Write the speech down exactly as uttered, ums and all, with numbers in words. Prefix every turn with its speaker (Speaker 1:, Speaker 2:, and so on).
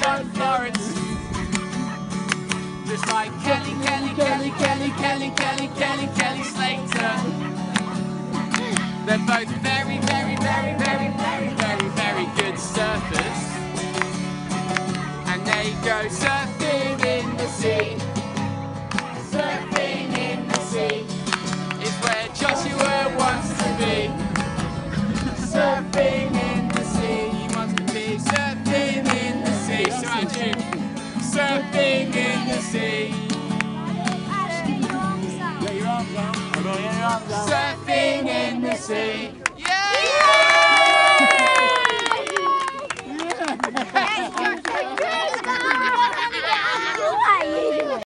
Speaker 1: John Florence. Just like Kelly, Kelly, Kelly, Kelly, Kelly, Kelly, Kelly, Kelly Slater. They're both very, very, very, very, very, very, very good surfers. And they go surfing in the sea. Surfing in the sea is where Joshua wants to be. Surfing in the sea, he wants to be surfing in the sea. So Andrew, surfing in the sea.
Speaker 2: Get your arms out. Get your arms out.
Speaker 1: Surfing in the sea.